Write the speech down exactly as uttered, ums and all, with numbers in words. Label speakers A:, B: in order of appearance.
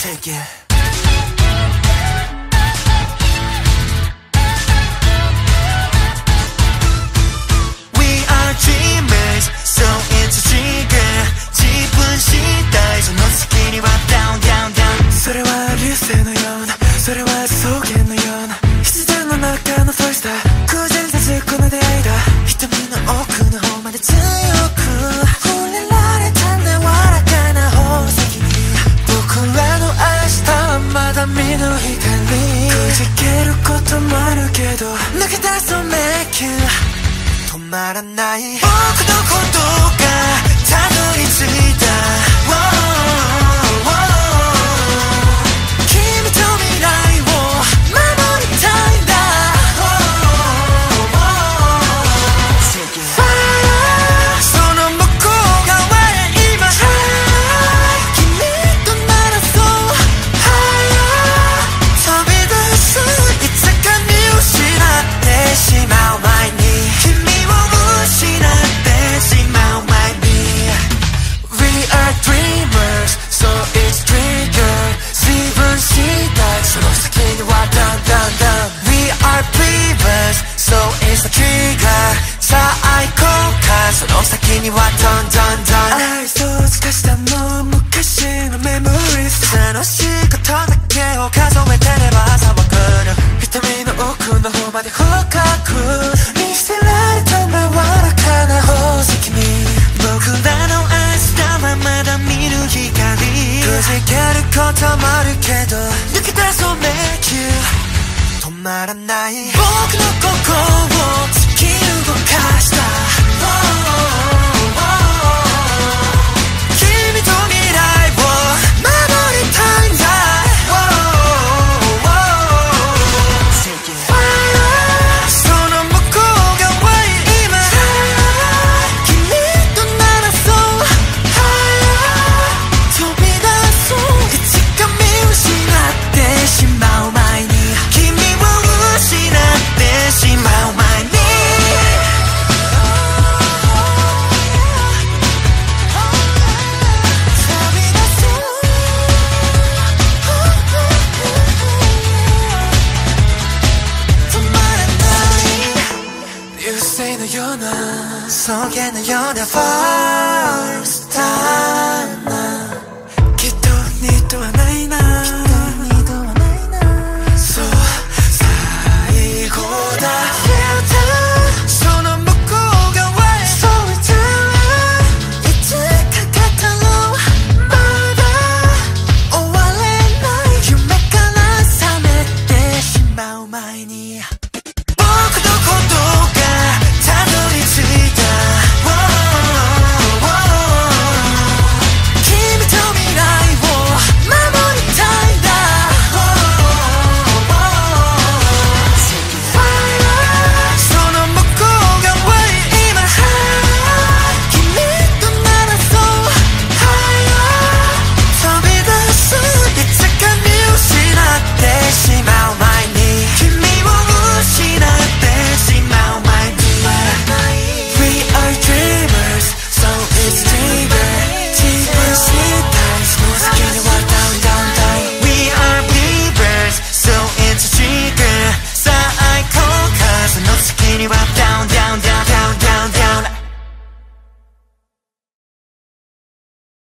A: Take it. We are dreamers, so it's a trigger. 自分次第その先には down down down。 それは流星のような、それは草原のような、自然の中のフォイスター、偶然立つこの出会いだ。瞳の奥の方まで強く触れられた柔らかな宝石に、僕らの明日はまだ見ぬ光。くじけることもあるけど、抜け出そう make you 止まらない。僕のことがたどり着いた、君と未来を守りたいんだ。その向こう側へ今君とならそう飛び出す。いつか見失ってしまう前に、君を失ってしまう前に。 We are dreamers, so it's trigger。 自分次第その先には down down down。 We are believers, so it's the trigger。 さあ行こうか、その先には down down down。 愛想尽かしたの昔のメモリーズ、楽しいことだけを数えてれば朝は来る。瞳の奥の方まで深く見せられた柔らかな宝石に、僕らの明日はまだ見ぬ光。くじけることもあるけど、抜け出そう make you 止まらない。僕の心